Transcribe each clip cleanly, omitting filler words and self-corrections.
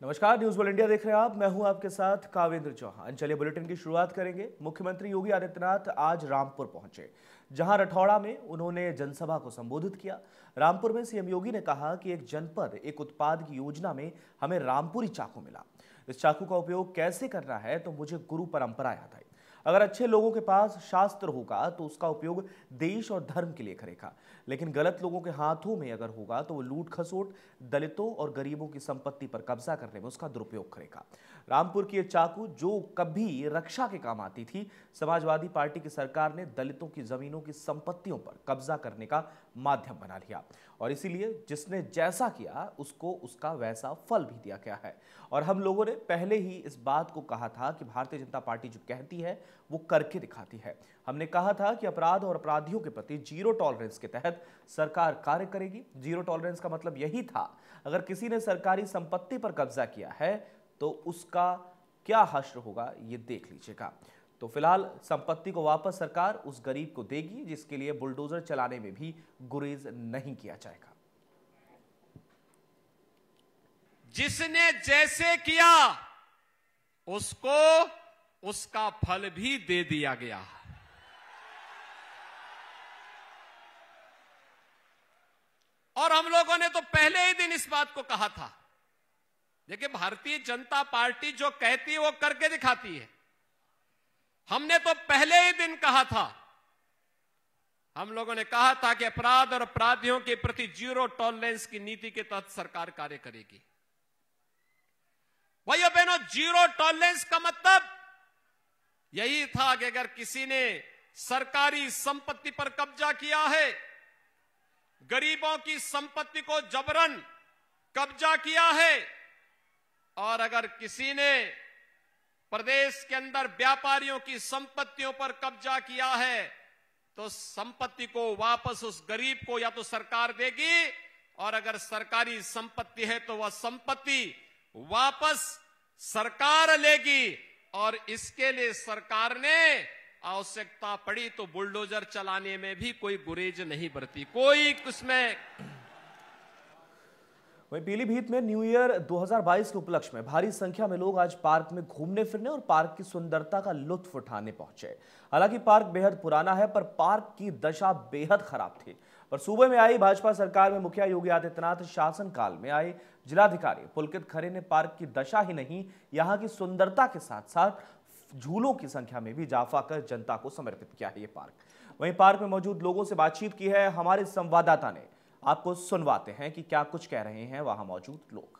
नमस्कार, news world India देख रहे हैं आप। मैं हूं आपके साथ कावेंद्र चौहान। चलिए बुलेटिन की शुरुआत करेंगे। मुख्यमंत्री योगी आदित्यनाथ आज रामपुर पहुंचे, जहां रठौड़ा में उन्होंने जनसभा को संबोधित किया। रामपुर में सीएम योगी ने कहा कि एक जनपद एक उत्पाद की योजना में हमें रामपुरी चाकू मिला। इस चाकू का उपयोग कैसे करना है तो मुझे गुरु परंपरा याद आई। अगर अच्छे लोगों के पास शास्त्र होगा तो उसका उपयोग देश और धर्म के लिए करेगा, लेकिन गलत लोगों के हाथों में अगर होगा तो वो लूट खसोट, दलितों और गरीबों की संपत्ति पर कब्जा करने में उसका दुरुपयोग करेगा। रामपुर की ये चाकू जो कभी रक्षा के काम आती थी, समाजवादी पार्टी की सरकार ने दलितों की जमीनों की संपत्तियों पर कब्जा करने का माध्यम बना लिया, और इसीलिए जिसने जैसा किया उसको उसका वैसा फल भी दिया गया है। और हम लोगों ने पहले ही इस बात को कहा था कि भारतीय जनता पार्टी जो कहती है वो करके दिखाती है। हमने कहा था कि अपराध और अपराधियों के प्रति जीरो टॉलरेंस के तहत सरकार कार्य करेगी। जीरो टॉलरेंस का मतलब यही था, अगर किसी ने सरकारी संपत्ति पर कब्जा किया है तो उसका क्या हश्र होगा ये देख लीजिएगा। तो फिलहाल संपत्ति को वापस सरकार उस गरीब को देगी जिसके लिए बुलडोजर चलाने में भी गुरेज नहीं किया जाएगा। जिसने जैसे किया उसको उसका फल भी दे दिया गया। और हम लोगों ने तो पहले ही दिन इस बात को कहा था। देखिए, भारतीय जनता पार्टी जो कहती है वो करके दिखाती है। हमने तो पहले ही दिन कहा था, हम लोगों ने कहा था कि अपराध और अपराधियों के प्रति जीरो टॉलरेंस की नीति के तहत सरकार कार्य करेगी। भाइयों बहनों, जीरो टॉलरेंस का मतलब यही था कि अगर किसी ने सरकारी संपत्ति पर कब्जा किया है, गरीबों की संपत्ति को जबरन कब्जा किया है, और अगर किसी ने प्रदेश के अंदर व्यापारियों की संपत्तियों पर कब्जा किया है तो संपत्ति को वापस उस गरीब को या तो सरकार देगी, और अगर सरकारी संपत्ति है तो वह संपत्ति वापस सरकार लेगी। और इसके लिए सरकार ने आवश्यकता पड़ी तो बुलडोजर चलाने में भी कोई गुरेज नहीं बरती, कोई उसमें। वहीं पीलीभीत में न्यू ईयर 2022 के उपलक्ष्य में भारी संख्या में लोग आज पार्क में घूमने फिरने और पार्क की सुंदरता का लुत्फ उठाने पहुंचे। हालांकि पार्क बेहद पुराना है, पर पार्क की दशा बेहद खराब थी। पर सूबे में आई भाजपा सरकार में मुखिया योगी आदित्यनाथ शासनकाल में आए जिलाधिकारी पुलकित खरे ने पार्क की दशा ही नहीं, यहां की सुंदरता के साथ साथ झूलों की संख्या में भी इजाफा कर जनता को समर्पित किया है ये पार्क। वहीं पार्क में मौजूद लोगों से बातचीत की है हमारे संवाददाता ने। आपको सुनवाते हैं कि क्या कुछ कह रहे हैं वहां मौजूद लोग।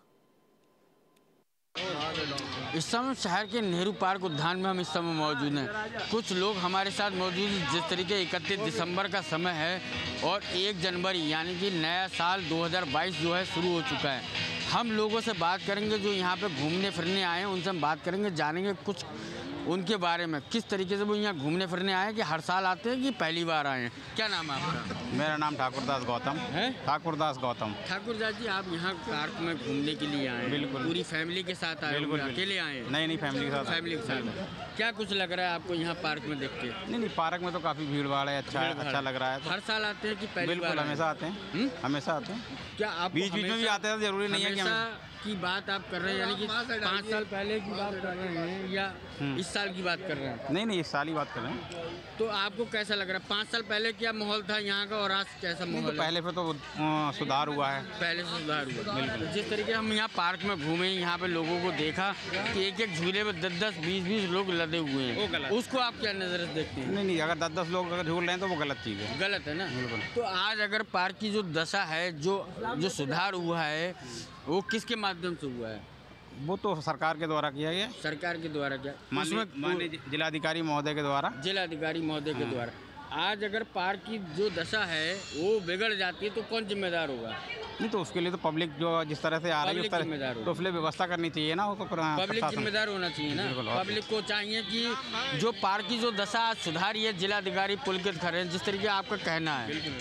इस समय शहर के नेहरू पार्क उद्यान में हम इस समय मौजूद हैं। कुछ लोग हमारे साथ मौजूद हैं। जिस तरीके 31 दिसंबर का समय है और 1 जनवरी यानी कि नया साल 2022 जो है शुरू हो चुका है। हम लोगों से बात करेंगे जो यहाँ पे घूमने फिरने आए हैं, उनसे हम बात करेंगे, जानेंगे कुछ उनके बारे में, किस तरीके से वो यहाँ घूमने फिरने आए हैं, कि हर साल आते हैं कि पहली बार आए हैं। क्या नाम है आपका? मेरा नाम ठाकुरदास गौतम है। ठाकुरदास गौतम। ठाकुरदास जी, आप यहाँ पार्क में घूमने के लिए आए हैं? बिल्कुल। पूरी फैमिली के साथ आए? बिल्कुल। अकेले आए हैं? नहीं, फैमिली के साथ। फैमिली के साथ। क्या कुछ लग रहा है आपको यहाँ पार्क में देख के? नहीं, पार्क में तो काफी भीड़ भाड़ है, अच्छा लग रहा है। हर साल आते हैं कि पहली बार? बिल्कुल, हमेशा आते हैं। हमेशा आते हैं। क्या आप बीच में भी आते हैं? जरूरी नहीं है कि की बात आप कर रहे हैं, यानी कि 5 साल पहले की बात कर रहे हैं या इस साल की बात कर रहे हैं? नहीं, इस साल ही बात कर रहे हैं। तो आपको कैसा लग रहा है? 5 साल पहले क्या माहौल था यहाँ का और आज कैसा माहौल है? पहले पे तो सुधार हुआ है। पहले से सुधार हुआ। बिल्कुल। जिस तरीके हम यहाँ पार्क में घूमे, यहाँ पे लोगों को देखा कि एक झूले में 10-10, 20-20 लोग लदे हुए हैं, उसको आप क्या नजर से देखते हैं? नहीं, अगर 10-10 लोग अगर झूल रहे हैं तो वो गलत चीज़ है। गलत है ना? बिल्कुल। तो आज अगर पार्क की जो दशा है, जो सुधार हुआ है, वो किसके माध्यम से हुआ है? वो तो सरकार के द्वारा किया गया। सरकार के द्वारा क्या? माननीय जिलाधिकारी महोदय के द्वारा। जिलाधिकारी महोदय के द्वारा। आज अगर पार्क की जो दशा है वो बिगड़ जाती है तो कौन जिम्मेदार होगा? नहीं, तो उसके लिए तो पब्लिक जो जिस तरह से आ रही है उस तरह तो उसके लिए व्यवस्था करनी चाहिए ना। वो तो पब्लिक जिम्मेदार होना चाहिए ना। पब्लिक को चाहिए कि जो पार्क की जो दशा सुधारी है जिलाधिकारी पुलकित खरे, जिस तरीके आपका कहना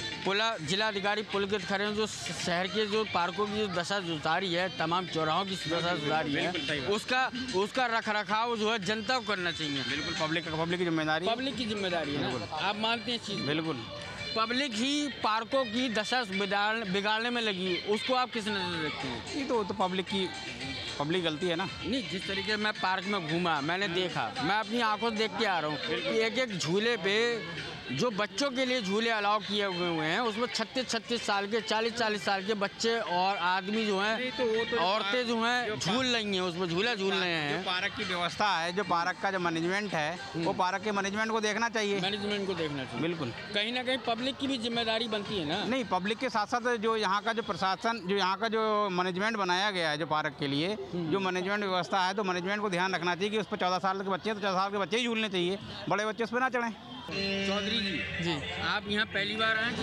है, जिलाधिकारी पुलकित खरे जो शहर के जो पार्कों की जो दशा सुधारी है, तमाम चौराहों की दशा सुधारी है, उसका रख रखाव जो है जनता को करना चाहिए। बिल्कुल, पब्लिक की जिम्मेदारी है। पब्लिक की जिम्मेदारी है ना। आप मानते हैं चीज? बिल्कुल। पब्लिक ही पार्कों की दशा बिगाड़ने में लगी, उसको आप किस नजर से देखते हैं? ये तो पब्लिक की पब्लिक गलती है ना। नहीं, जिस तरीके मैं पार्क में घूमा, मैंने देखा, मैं अपनी आंखों से देख के आ रहा हूँ कि एक एक झूले पे जो बच्चों के लिए झूले अलाउ किए हुए हैं उसमें 36-36 साल के, 40-40 साल के बच्चे और आदमी जो हैं, औरतें जो हैं झूल रही हैं, उसमें झूला झूल रहे हैं। जो पार्क की व्यवस्था है, जो पार्क का जो मैनेजमेंट है, वो पार्क के मैनेजमेंट को देखना चाहिए। मैनेजमेंट को देखना चाहिए, बिल्कुल। कहीं ना कहीं पब्लिक की भी जिम्मेदारी बनती है ना। नहीं, पब्लिक के साथ साथ जो यहाँ का जो प्रशासन, जो यहाँ का जो मैनेजमेंट बनाया गया है जो पार्क के लिए, जो मैनेजमेंट व्यवस्था है, तो मैनेजमेंट को ध्यान रखना चाहिए कि उस पर 14 साल के बच्चे, तो 14 साल के बच्चे ही झूलने चाहिए, बड़े बच्चे उस पर ना चढ़ें। चौधरी जी, आप यहाँ पहली बार आए?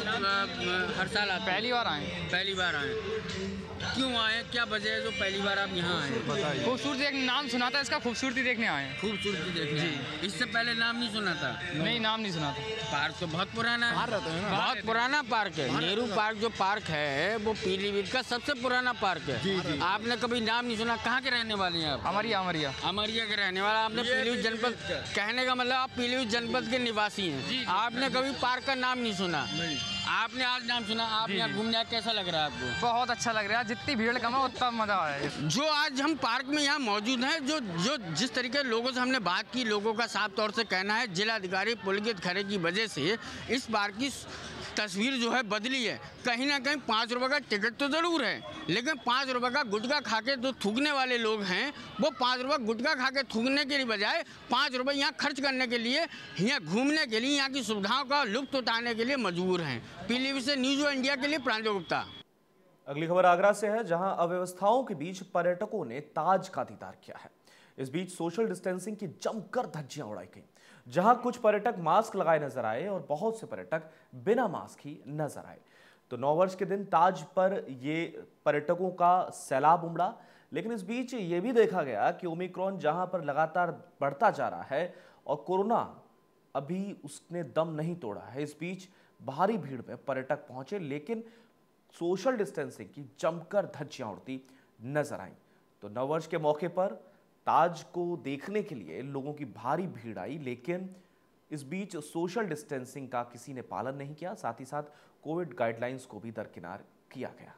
हर साल आते? पहली बार आए। पहली बार आए, क्यों आए, क्या वजह है जो पहली बार आप यहाँ आए? खूबसूरती, एक नाम सुना था इसका, खूबसूरती देखने आए। खूबसूरती देखने जी। इससे पहले नाम नहीं सुना था? नहीं, नाम नहीं सुना था। पार्क तो बहुत पुराना है, बहुत पुराना पार्क है। नेहरू पार्क जो पार्क है वो पीलीभीत का सबसे पुराना पार्क है। जी। आपने कभी नाम नहीं सुना? कहाँ के रहने वाले हैं आप? अमरिया के रहने वाला। आपने पीलीभीत जनपद, कहने का मतलब आप पीलीभीत जनपद के निवासी हैं। आपने कभी पार्क का नाम नहीं सुना? आपने आज नाम सुना। आप यहाँ घूमने आए, कैसा लग रहा है आपको? बहुत अच्छा लग रहा है, जितनी भीड़ कम है उतना मजा आ रहा है। जो आज हम पार्क में यहाँ मौजूद हैं, जो जिस तरीके लोगों से हमने बात की, लोगों का साफ तौर से कहना है जिलाधिकारी पुलकित खरे की वजह से इस बार की तस्वीर जो है बदली है। कहीं ना कहीं 5 रुपये का टिकट तो ज़रूर है, लेकिन 5 रुपये का गुटखा खा के जो थूकने वाले लोग हैं वो 5 रुपये गुटखा खा के थूकने के बजाय 5 रुपये यहाँ खर्च करने के लिए, यहाँ घूमने के लिए, यहाँ की सुविधाओं का लुत्फ उठाने के लिए मजबूर हैं। पीलीभीत से न्यूज़ इंडिया के लिए प्रांजल गुप्ता। अगली खबर आगरा से है, जहां अव्यवस्थाओं के बीच पर्यटकों ने ताज का दीदार किया है। इस बीच सोशल डिस्टेंसिंग की जमकर धज्जियां उड़ाई गई, जहां कुछ पर्यटक मास्क लगाए नजर आए और बहुत से पर्यटक बिना मास्क ही नजर आए। तो 9 वर्ष के दिन ताज पर ये पर्यटकों का सैलाब उमड़ा, लेकिन इस बीच ये भी देखा गया कि ओमिक्रॉन जहां पर लगातार बढ़ता जा रहा है और कोरोना अभी उसने दम नहीं तोड़ा है। इस बीच भारी भीड़ में पर्यटक पहुंचे, लेकिन सोशल डिस्टेंसिंग की जमकर धज्जियां उड़ती नजर आई। तो 9 वर्ष के मौके पर ताज को देखने के लिए लोगों की भारी भीड़ आई, लेकिन इस बीच सोशल डिस्टेंसिंग का किसी ने पालन नहीं किया। साथ ही साथ कोविड गाइडलाइंस को भी दरकिनार किया गया।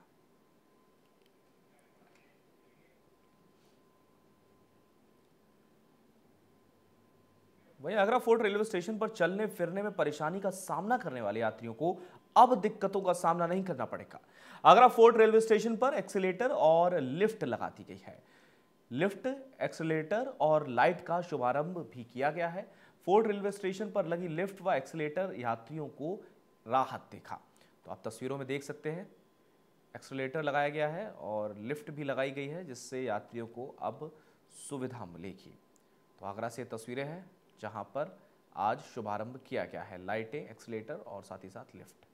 वहीं आगरा फोर्ट रेलवे स्टेशन पर चलने फिरने में परेशानी का सामना करने वाले यात्रियों को अब दिक्कतों का सामना नहीं करना पड़ेगा। आगरा फोर्ट रेलवे स्टेशन पर एक्सीलेटर और लिफ्ट लगा दी गई है। लिफ्ट, एक्सीलेटर और लाइट का शुभारंभ भी किया गया है। फोर्ट रेलवे स्टेशन पर लगी लिफ्ट व एक्सीलेटर यात्रियों को राहत देखा। तो आप तस्वीरों में देख सकते हैं, एक्सीलेटर लगाया गया है और लिफ्ट भी लगाई गई है, जिससे यात्रियों को अब सुविधा मिलेगी। तो आगरा से तस्वीरें हैं जहां पर आज शुभारंभ किया गया है, लाइटें, एक्सीलेटर और साथ ही साथ लिफ्ट।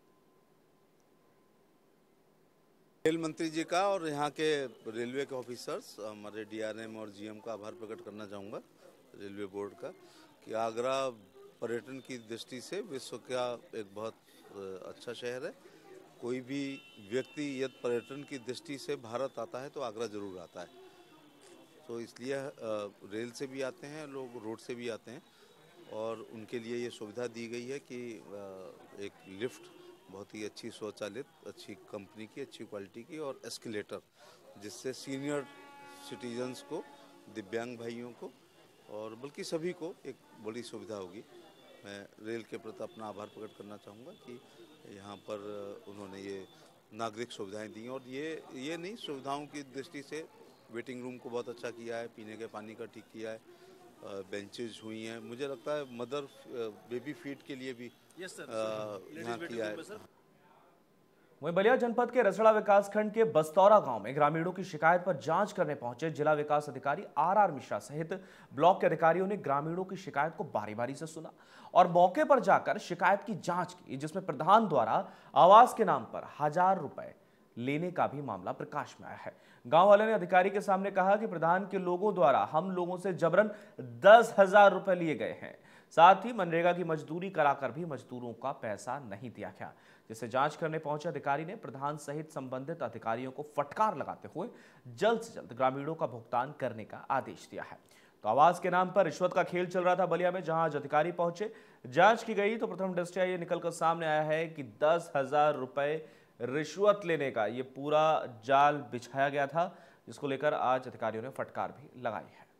रेल मंत्री जी का और यहाँ के रेलवे के ऑफिसर्स, हमारे डीआरएम और जीएम का आभार प्रकट करना चाहूँगा, रेलवे बोर्ड का, कि आगरा पर्यटन की दृष्टि से विश्व का एक बहुत अच्छा शहर है। कोई भी व्यक्ति यदि पर्यटन की दृष्टि से भारत आता है तो आगरा जरूर आता है। तो इसलिए रेल से भी आते हैं लोग, रोड से भी आते हैं, और उनके लिए ये सुविधा दी गई है कि एक लिफ्ट बहुत ही अच्छी स्वचालित, अच्छी कंपनी की, अच्छी क्वालिटी की, और एस्केलेटर, जिससे सीनियर सिटीजन्स को, दिव्यांग भाइयों को और बल्कि सभी को एक बड़ी सुविधा होगी। मैं रेल के प्रति अपना आभार प्रकट करना चाहूँगा कि यहाँ पर उन्होंने ये नागरिक सुविधाएं दी, और ये नहीं, सुविधाओं की दृष्टि से वेटिंग रूम को बहुत अच्छा किया है, पीने के पानी का ठीक किया है, बेंचेज हुई हैं। मुझे लगता है मदर बेबी फीड के लिए भी यहाँ किया है। वहीं बलिया जनपद के रसड़ा विकासखंड के बस्तौरा गांव में ग्रामीणों की शिकायत पर जांच करने पहुंचे जिला विकास अधिकारी आर मिश्रा सहित ब्लॉक के अधिकारियों ने ग्रामीणों की शिकायत को बारी बारी से सुना और मौके पर जाकर शिकायत की जांच की, जिसमें प्रधान द्वारा आवास के नाम पर 1000 रुपए लेने का भी मामला प्रकाश में आया है। गांव वाले ने अधिकारी के सामने कहा कि प्रधान के लोगों द्वारा हम लोगों से जबरन 10,000 रुपए लिए गए हैं, साथ ही मनरेगा की मजदूरी कराकर भी मजदूरों का पैसा नहीं दिया गया, जिसे जांच करने पहुंचे अधिकारी ने प्रधान सहित संबंधित अधिकारियों को फटकार लगाते हुए जल्द से जल्द ग्रामीणों का भुगतान करने का आदेश दिया है। तो आवास के नाम पर रिश्वत का खेल चल रहा था बलिया में, जहां आज अधिकारी पहुंचे, जांच की गई तो प्रथम दृष्टया ये निकलकर सामने आया है कि 10,000 रुपए रिश्वत लेने का ये पूरा जाल बिछाया गया था, जिसको लेकर आज अधिकारियों ने फटकार भी लगाई है।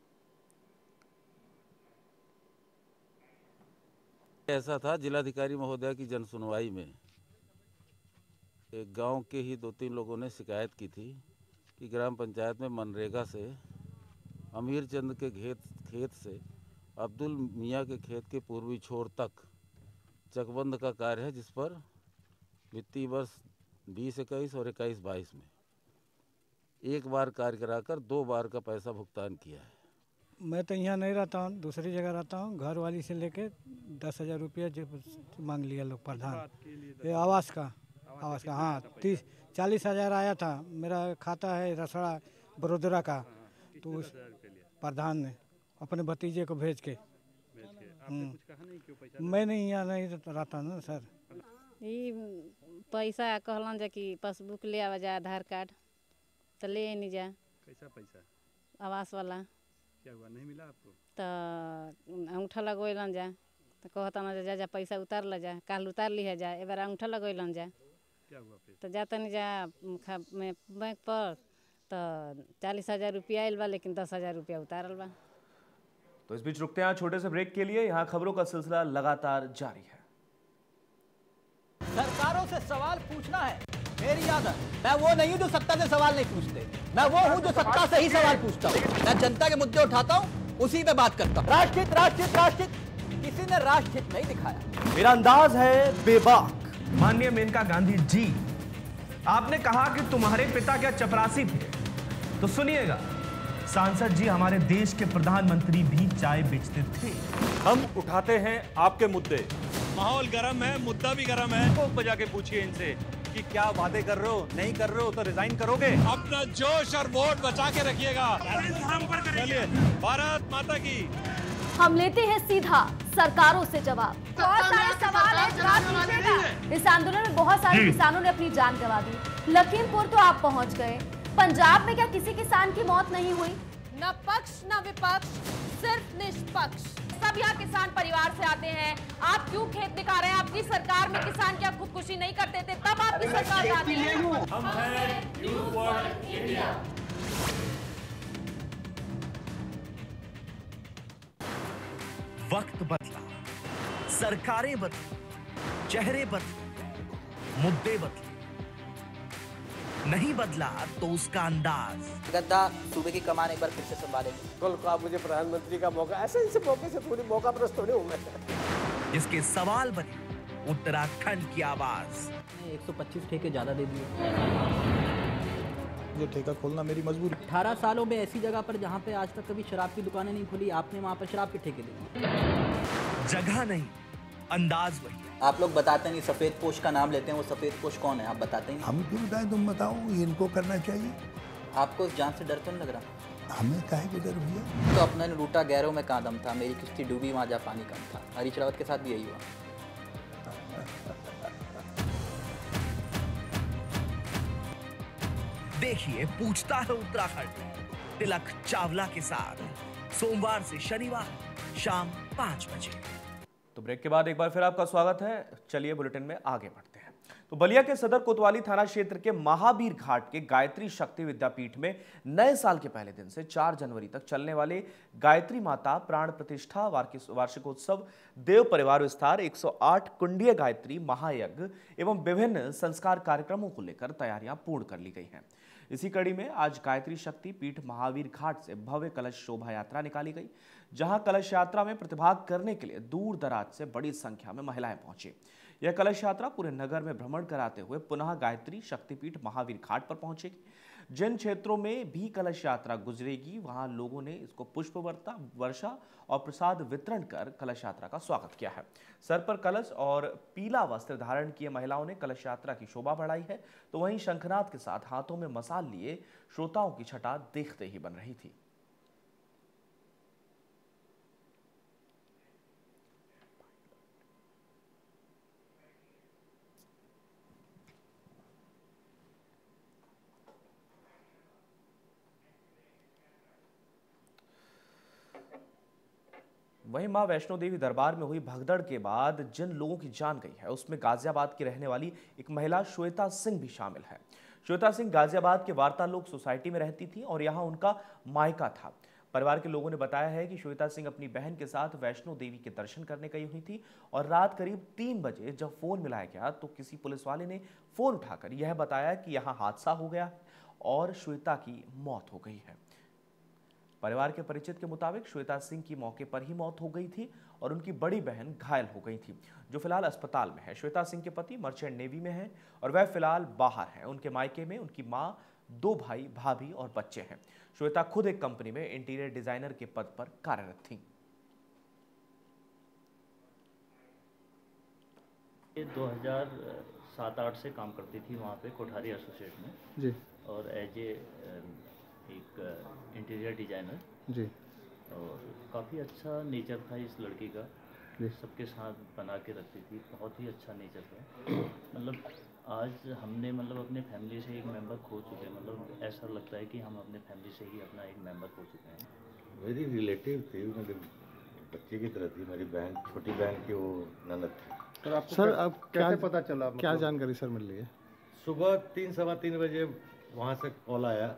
ऐसा था, जिलाधिकारी महोदय की जन सुनवाई में एक गांव के ही 2-3 लोगों ने शिकायत की थी कि ग्राम पंचायत में मनरेगा से अमीर चंद के खेत से अब्दुल मियाँ के खेत के पूर्वी छोर तक चकबंद का कार्य है, जिस पर वित्तीय वर्ष 2021 और 21-22 में एक बार कार्य कराकर 2 बार का पैसा भुगतान किया है। मैं तो यहाँ नहीं रहता हूँ, दूसरी जगह रहता हूँ। घर वाली से लेके 10,000 रुपया जो मांग लिया लोग प्रधान, ये आवास का हाँ 40,000 आया था। मेरा खाता है रसड़ा बड़ोदरा का, तो उस प्रधान ने अपने भतीजे को भेज के मैं नहीं यहाँ नहीं रहता ना सर। ये पैसा कहलन जा कि पासबुक ले आवा जा, आधार कार्ड तो ले नहीं जा। कैसा पैसा? आवास वाला। क्या हुआ, नहीं मिला आपको? तो अंगूठा लगोलन जा, तो कहता ना जा पैसा उतार ला जा, कल उतार ली है जा, एक बार अंगूठा लगोलन जा। क्या हुआ फिर? तो जाता नहीं जा बैंक पर, तो 40,000 रुपया आयल बा, लेकिन 10,000 रुपया उतारल बा। तो इस बीच रुकते हैं छोटे से ब्रेक के लिए। यहाँ खबरों का सिलसिला लगातार जारी है। सरकारों से सवाल पूछना है मेरी आदत। मैं वो नहीं हूँ जो सत्ता से सवाल नहीं पूछते, मैं वो हूँ जो सत्ता से ही सवाल पूछता हूँ। मैं जनता के मुद्दे उठाता हूँ, उसी पे बात करता हूँ। राष्ट्रहित राष्ट्रहित राष्ट्रहित, किसी ने राष्ट्रहित नहीं दिखाया। मेरा अंदाज है बेबाक। माननीय मेनका गांधी जी, आपने कहा कि तुम्हारे पिता क्या चपरासी थे, तो सुनिएगा, सांसद जी हमारे देश के प्रधानमंत्री भी चाय बेचते थे। हम उठाते हैं आपके मुद्दे। माहौल गर्म है, मुद्दा भी गर्म है। को बजा के पूछिए इनसे कि क्या वादे कर रहे हो, नहीं कर रहे हो तो रिजाइन करोगे। अपना जोश और वोट बचा के रखिएगा। चलिए, भारत माता की। हम लेते हैं सीधा सरकारों से जवाब। बहुत सारे सवाल है, जवाब दीजिएगा। इस आंदोलन में बहुत सारे किसानों ने अपनी जान गंवा दी। लखीमपुर तो आप पहुंच गए, पंजाब में क्या किसी किसान की मौत नहीं हुई? न पक्ष न विपक्ष, सिर्फ निष्पक्ष। सब यहाँ किसान परिवार से आते हैं। आप क्यों खेत दिखा रहे हैं? आपकी सरकार में किसान क्या खुदकुशी नहीं करते थे? तब आपकी सरकार आती है। हम हैं यूथ फॉर इंडिया। वक्त बदला, सरकारें बदली, चेहरे बदले, मुद्दे बदले, नहीं बदला तो उसका अंदाज। गद्दा सूबे की कमान एक बार फिर से संभालेंगे। कल को आप मुझे प्रधानमंत्री का मौका, ऐसे मौके से थोड़ी मौका प्रस्त होने हूँ। जिसके सवाल बने उत्तराखंड की आवाज। 125 ठेके ज्यादा दे दिए। जो ठेका खोलना मेरी मजबूरी। 18 सालों में ऐसी जगह पर जहाँ पे आज तक कभी शराब की दुकानें नहीं खुली, आपने वहाँ पर शराब के ठेके दिए। जगह नहीं, अंदाज वही। आप लोग बताते नहीं, सफेद पोश का नाम लेते हैं, वो सफेद पोश कौन है आप बताते हैं? हम क्यों बताएं, तुम बताओ, इनको करना चाहिए। आपको इस जान से डर तो नहीं लग रहा? हमें काहे के डर भैया? तो अपने लूटा गैरों में कहाँ दम था, मेरी किश्ती डूबी वहाँ जा पानी कम था। हरीश रावत के साथ भी यही हुआ। देखिए पूछता है उत्तराखंड, तिलक चावला के साथ सोमवार से शनिवार शाम 5 बजे। तो ब्रेक के बाद एक बार फिर आपका स्वागत है। चलिए बुलेटिन में आगे बढ़ते हैं। तो बलिया के सदर कोतवाली थाना क्षेत्र के महावीर घाट के गायत्री शक्ति विद्यापीठ में नए साल के पहले दिन से 4 जनवरी तक चलने वाले गायत्री माता प्राण प्रतिष्ठा वार्षिकोत्सव, देव परिवार विस्तार, 108 कुंडीय गायत्री महायज्ञ एवं विभिन्न संस्कार कार्यक्रमों को लेकर तैयारियां पूर्ण कर ली गई हैं। इसी कड़ी में आज गायत्री शक्ति पीठ महावीर घाट से भव्य कलश शोभा यात्रा निकाली गई, जहां कलश यात्रा में प्रतिभाग करने के लिए दूर दराज से बड़ी संख्या में महिलाएं पहुंची। यह कलश यात्रा पूरे नगर में भ्रमण कराते हुए पुनः गायत्री शक्तिपीठ महावीर घाट पर पहुंचेगी। जिन क्षेत्रों में भी कलश यात्रा गुजरेगी, वहां लोगों ने इसको पुष्प वर्षा और प्रसाद वितरण कर कलश यात्रा का स्वागत किया है। सर पर कलश और पीला वस्त्र धारण किए महिलाओं ने कलश यात्रा की शोभा बढ़ाई है, तो वहीं शंखनाद के साथ हाथों में मसाल लिए श्रोताओं की छटा देखते ही बन रही थी। वहीं मां वैष्णो देवी दरबार में हुई भगदड़ के बाद जिन लोगों की जान गई है, उसमें गाजियाबाद की रहने वाली एक महिला श्वेता सिंह भी शामिल है। श्वेता सिंह गाजियाबाद के वार्तालोक सोसाइटी में रहती थी और यहाँ उनका मायका था। परिवार के लोगों ने बताया है कि श्वेता सिंह अपनी बहन के साथ वैष्णो देवी के दर्शन करने गई हुई थी और रात करीब 3 बजे जब फोन मिलाया गया तो किसी पुलिस वाले ने फोन उठाकर यह बताया कि यहाँ हादसा हो गया और श्वेता की मौत हो गई है। परिवार के परिचित के मुताबिक श्वेता सिंह की मौके पर ही मौत हो गई थी और उनकी बड़ी बहन घायल हो गई थी, जो फिलहाल अस्पताल में है। श्वेता सिंह के पति मर्चेंट नेवी में हैं और वह फिलहाल बाहर हैं। उनके मायके में उनकी मां, 2 भाई, भाभी और बच्चे हैं। श्वेता खुद एक कंपनी में इंटीरियर डिजाइनर के पद पर कार्यरत थी। 2007-8 से काम करती थी वहाँ पे कोठारी एसोसिएट में जी, और एज एक इंटीरियर डिजाइनर जी, और काफ़ी अच्छा नेचर था इस लड़की का जी। सबके साथ बना के रखती थी, बहुत ही अच्छा नेचर था। मतलब आज हमने अपने फैमिली से एक मेंबर खो चुके हैं। मतलब ऐसा लगता है कि हम अपने फैमिली से ही अपना एक मेंबर खो चुके हैं। मेरी रिलेटिव थी, मेरे बच्चे की तरह थी, मेरी बहन, छोटी बहन की वो ननद थी। सर आपको सर अब कैसे पता चला, क्या जानकारी सर मिल रही है? सुबह 3-3:15 बजे वहाँ से कॉल आया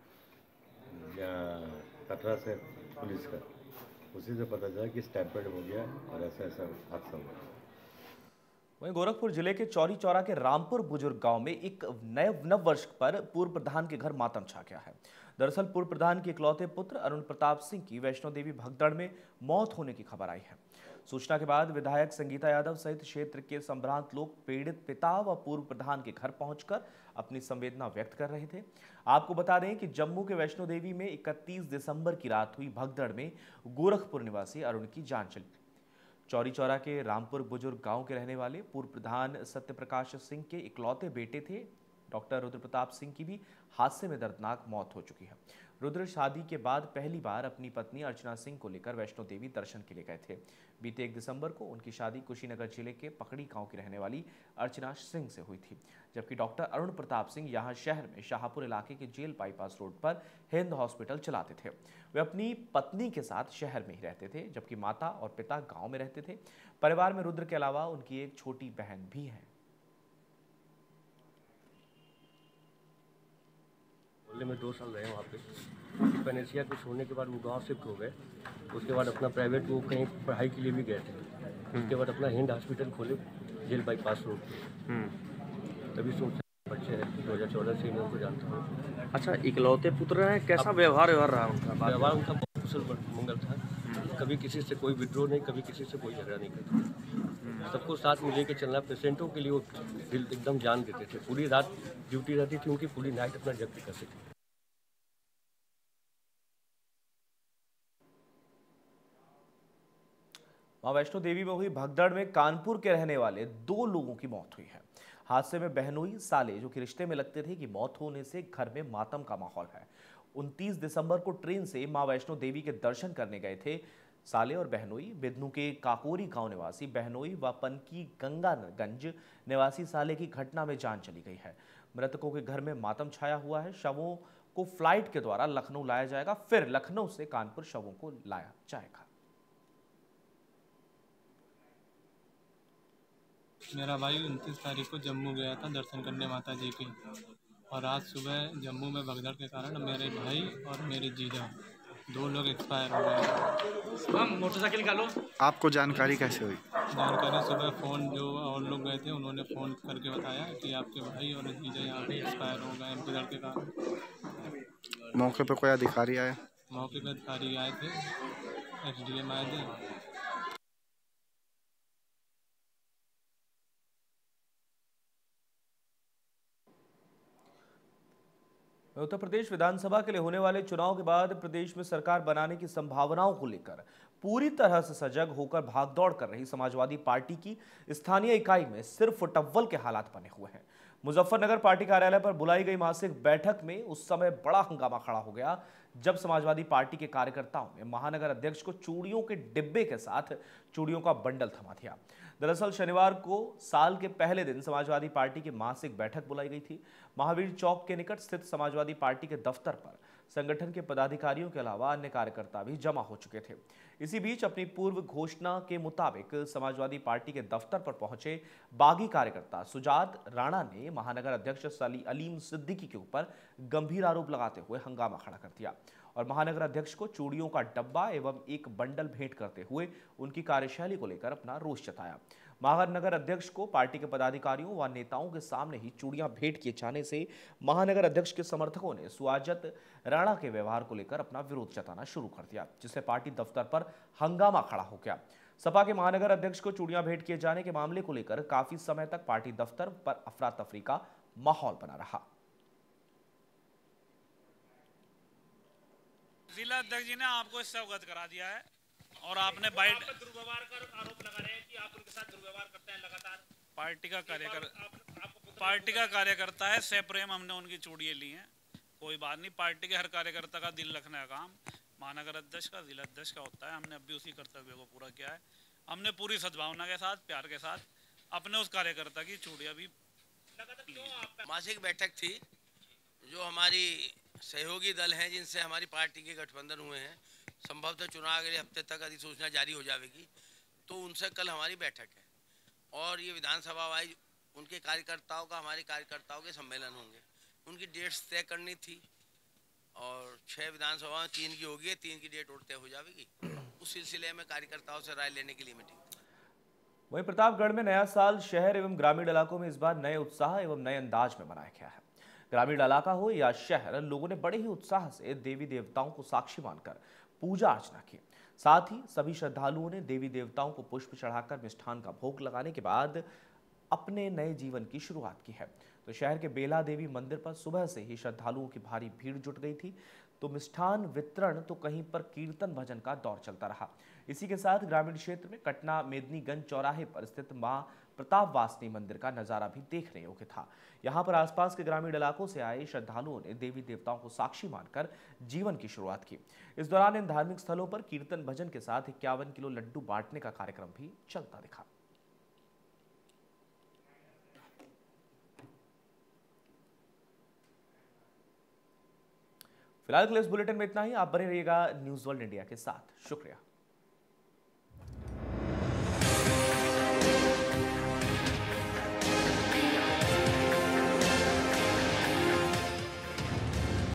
कटरा से पुलिस का, उसी से पता चला कि स्टैम्पेड हो गया और ऐसा ऐसा हादसा हुआ। वहीं गोरखपुर जिले के चौरी चौरा के रामपुर बुजुर्ग गांव में एक नव वर्ष पर पूर्व प्रधान के घर मातम छा गया है। दरअसल पूर्व प्रधान के इकलौते पुत्र अरुण प्रताप सिंह की वैष्णो देवी भगदड़ में मौत होने की खबर आई है। सूचना के बाद विधायक संगीता यादव सहित क्षेत्र के संभ्रांत लोग पीड़ित पिता व पूर्व प्रधान के घर पहुंचकर अपनी संवेदना व्यक्त कर रहे थे। आपको बता दें कि जम्मू के वैष्णो देवी में 31 दिसंबर की रात हुई भगदड़ में गोरखपुर निवासी अरुण की जान चली। चौरी चौरा के रामपुर बुजुर्ग गांव के रहने वाले पूर्व प्रधान सत्यप्रकाश सिंह के इकलौते बेटे थे डॉक्टर रुद्र प्रताप सिंह की भी हादसे में दर्दनाक मौत हो चुकी है। रुद्र शादी के बाद पहली बार अपनी पत्नी अर्चना सिंह को लेकर वैष्णो देवी दर्शन के लिए गए थे। बीते 1 दिसंबर को उनकी शादी कुशीनगर जिले के पकड़ी गांव की रहने वाली अर्चना सिंह से हुई थी, जबकि डॉक्टर अरुण प्रताप सिंह यहां शहर में शाहपुर इलाके के जेल बाईपास रोड पर हिंद हॉस्पिटल चलाते थे। वे अपनी पत्नी के साथ शहर में ही रहते थे, जबकि माता और पिता गाँव में रहते थे। परिवार में रुद्र के अलावा उनकी एक छोटी बहन भी है। में 2 साल रहे वहाँ पे। पेनेसिया कुछ होने के बाद वो गांव शिफ्ट हो गए। उसके बाद अपना प्राइवेट वो कहीं पढ़ाई के लिए भी गए थे। उसके बाद अपना हिंद हॉस्पिटल खोले जेल बाईपास रोड पे। तभी सोचा बच्चे हैं, 2014 से मैं उनको जानता हूँ। अच्छा, इकलौते पुत्र हैं, कैसा व्यवहार रहा उनका? व्यवहार उनका बहुत कुशल मंगल था। कभी किसी से कोई विद्रोह नहीं, कभी किसी से कोई झगड़ा नहीं करते। सबको साथ में लेके चलना, पेशेंटों के लिए वो एकदम जान देते थे। पूरी रात ड्यूटी रहती थी उनकी, पूरी नाइट अपना जग के करते थे। मां वैष्णो देवी में हुई भगदड़ में कानपुर के रहने वाले 2 लोगों की मौत हुई है। हादसे में बहनोई साले जो कि रिश्ते में लगते थे की मौत होने से घर में मातम का माहौल है। 29 दिसंबर को ट्रेन से मां वैष्णो देवी के दर्शन करने गए थे साले और बहनोई। बिदनू के काकोरी गांव निवासी बहनोई व पनकी गंगागंज निवासी साले की घटना में जान चली गई है। मृतकों के घर में मातम छाया हुआ है। शवों को फ्लाइट के द्वारा लखनऊ लाया जाएगा, फिर लखनऊ से कानपुर शवों को लाया जाएगा। मेरा भाई 29 तारीख को जम्मू गया था दर्शन करने माता जी की, और आज सुबह जम्मू में भगदड़ के कारण मेरे भाई और मेरे जीजा 2 लोग एक्सपायर हो गए। मोटरसाइकिल निकालो। आपको जानकारी कैसे हुई? जानकारी सुबह फ़ोन जो और लोग गए थे उन्होंने फ़ोन करके बताया कि आपके भाई और जीजा यहाँ पे एक्सपायर हो गए भगदड़ के कारण। मौके पर कोई अधिकारी आए? मौके पर अधिकारी आए थे, SDM आए थे। उत्तर प्रदेश विधानसभा के लिए होने वाले चुनाव के बाद प्रदेश में सरकार बनाने की संभावनाओं को लेकर पूरी तरह से सजग होकर भागदौड़ कर रही समाजवादी पार्टी की स्थानीय इकाई में सिर्फ टव्वल के हालात बने हुए हैं। मुजफ्फरनगर पार्टी कार्यालय पर बुलाई गई मासिक बैठक में उस समय बड़ा हंगामा खड़ा हो गया जब समाजवादी पार्टी के कार्यकर्ताओं ने महानगर अध्यक्ष को चूड़ियों के डिब्बे के साथ चूड़ियों का बंडल थमा दिया। दरअसल शनिवार को साल के पहले दिन समाजवादी पार्टी की मासिक बैठक बुलाई गई थी। महावीर चौक के निकट स्थित समाजवादी पार्टी के दफ्तर पर संगठन के पदाधिकारियों के अलावा अन्य कार्यकर्ता भी जमा हो चुके थे। इसी बीच अपनी पूर्व घोषणा के मुताबिक समाजवादी पार्टी के दफ्तर पर पहुंचे बागी कार्यकर्ता सुजात राणा ने महानगर अध्यक्ष अलीम सिद्दीकी के ऊपर गंभीर आरोप लगाते हुए हंगामा खड़ा कर दिया और महानगर अध्यक्ष को चूड़ियों का डब्बा एवं एक बंडल भेंट करते हुए उनकी कार्यशैली को लेकर अपना रोष जताया। महानगर अध्यक्ष को पार्टी के पदाधिकारियों व नेताओं के सामने ही चूड़ियां भेंट किए जाने से महानगर अध्यक्ष के समर्थकों ने सुजात राणा के व्यवहार को लेकर अपना विरोध जताना शुरू कर दिया, जिससे पार्टी दफ्तर पर हंगामा खड़ा हो गया। सपा के महानगर अध्यक्ष को चूड़ियां भेंट किए जाने के मामले को लेकर काफी समय तक पार्टी दफ्तर पर अफरा तफरी का माहौल बना रहा। जिला अध्यक्ष जी ने आपको इससे अवगत करा दिया है और आपने दुर्व्यवहार का आरोप लगा रहे हैं कि आप उनके साथ दुर्व्यवहार करते हैं लगातार। पार्टी का कार्यकर्ता है, सह प्रेम हमने उनकी चूड़ियां ली हैं, कोई बात नहीं। पार्टी के हर कार्यकर्ता का दिल रखने का काम महानगर अध्यक्ष का, जिला अध्यक्ष का होता है। हमने अब भी उसी कर्तव्य को पूरा किया है। हमने पूरी सद्भावना के साथ, प्यार के साथ अपने उस कार्यकर्ता की चूड़ियां भी। मासिक बैठक थी जो हमारी सहयोगी दल हैं जिनसे हमारी पार्टी के गठबंधन हुए हैं, संभवतः चुनाव अगले हफ्ते तक अधिसूचना जारी हो जाएगी, तो उनसे कल हमारी बैठक है और ये विधानसभा वाइज उनके कार्यकर्ताओं का हमारे कार्यकर्ताओं के सम्मेलन होंगे। उनकी डेट्स तय करनी थी और 6 विधानसभा 3 की होगी, 3 की डेट और तय हो जाएगी। उस सिलसिले में कार्यकर्ताओं से राय लेने के लिए मीटिंग। वहीं प्रतापगढ़ में नया साल शहर एवं ग्रामीण इलाकों में इस बार नए उत्साह एवं नए अंदाज में मनाया गया है। ग्रामीण इलाका हो या शहर, लोगों ने बड़े ही उत्साह से देवी देवताओं को साक्षी मानकर पूजा अर्चना की। साथ ही सभी श्रद्धालुओं ने देवी देवताओं को पुष्प चढ़ाकर मिष्ठान का भोग लगाने के बाद अपने नए जीवन की शुरुआत की है। तो शहर के बेला देवी मंदिर पर सुबह से ही श्रद्धालुओं की भारी भीड़ जुट गई थी। तो मिष्ठान वितरण तो कहीं पर कीर्तन भजन का दौर चलता रहा। इसी के साथ ग्रामीण क्षेत्र में कटना मेदनीगंज चौराहे पर स्थित मां प्रताप वासनी मंदिर का नजारा भी देखने योग्य था। यहाँ पर आसपास के ग्रामीण इलाकों से आए श्रद्धालुओं ने देवी देवताओं को साक्षी मानकर जीवन की शुरुआत की। इस दौरान इन धार्मिक स्थलों पर कीर्तन भजन के साथ 51 किलो लड्डू बांटने का कार्यक्रम भी चलता दिखा। फिलहाल के लिए इस बुलेटिन में इतना ही। आप बने रहिएगा न्यूज़ वर्ल्ड इंडिया के साथ। शुक्रिया।